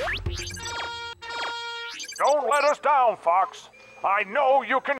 Don't let us down, Fox. I know you can